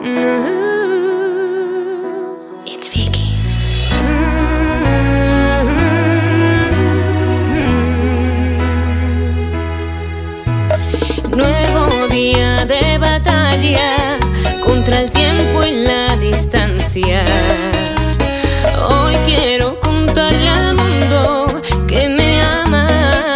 It's Vicky. Nuevo día de batalla contra el tiempo y la distancia. Hoy quiero contarle al mundo que me ama.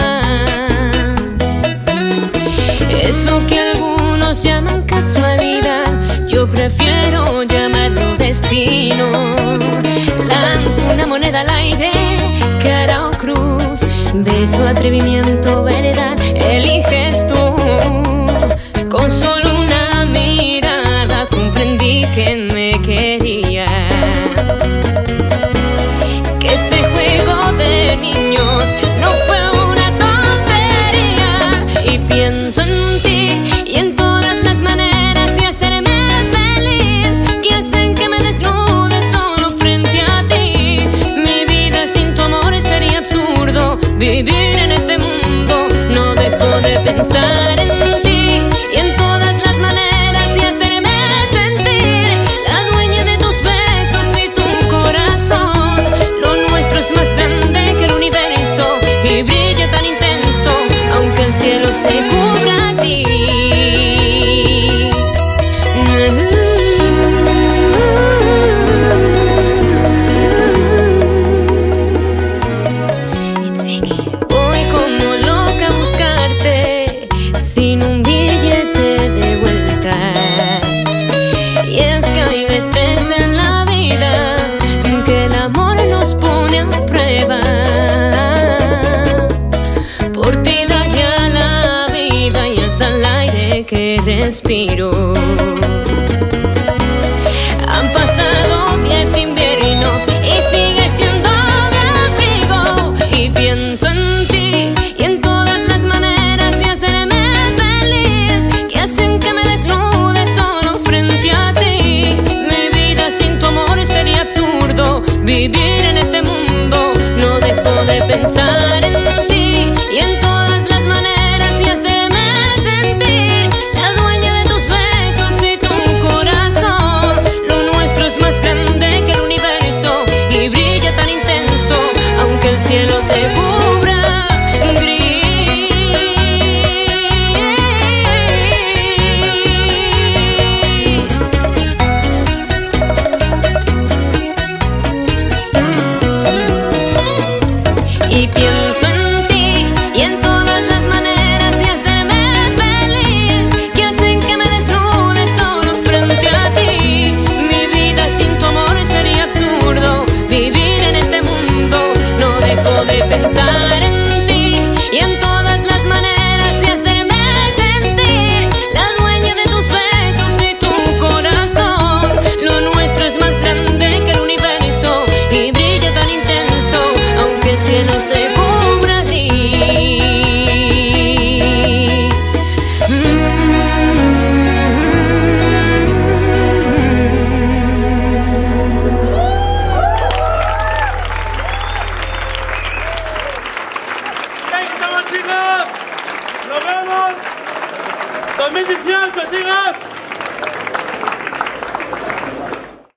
Eso que algunos llaman casualidad, yo prefiero llamarlo destino. Lanzo una moneda al aire, cara o cruz, beso, atrevimiento, verdad, eliges tú. Con solo una mirada comprendí que me querías, que ese juego de niños no fue una tontería. Y pienso en ti y en todas las maneras de hacerme feliz, que hacen que me desnude solo frente a ti. Mi vida sin tu amor sería absurdo, vivir en este mundo. No dejo de pensar en ti y en todas las maneras de hacerme sentir la dueña de tus besos y tu corazón. Lo nuestro es más grande que el universo y brilla tan intenso, aunque el cielo se cubra a ti. It's Vicky. Voy como loca a buscarte sin un billete de vuelta. Y es que hay veces en la vida que el amor nos pone a prueba. Por ti daría la vida y hasta el aire que respiro.